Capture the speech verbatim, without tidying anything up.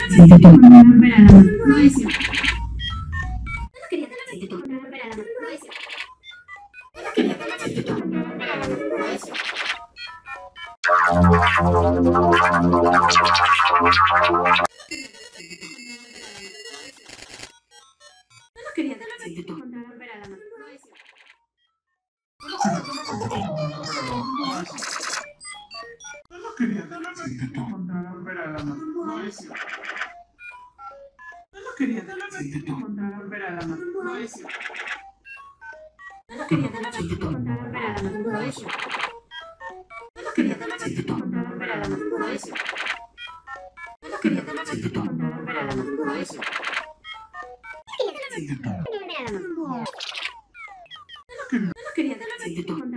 volver a la mamá. No es cierto. Solo quería volver a la mamá. No es cierto. Solo quería volver a la mamá. No es cierto. Solo quería volver a la mamá. No es cierto. Solo quería volver a la mamá. No es cierto. Solo quería volver a la mamá. No es cierto. Solo quería volver a la mamá. No es cierto. Solo quería volver a la mamá. No es cierto. Solo quería volver a la mamá. No es cierto. Solo quería volver a la mamá.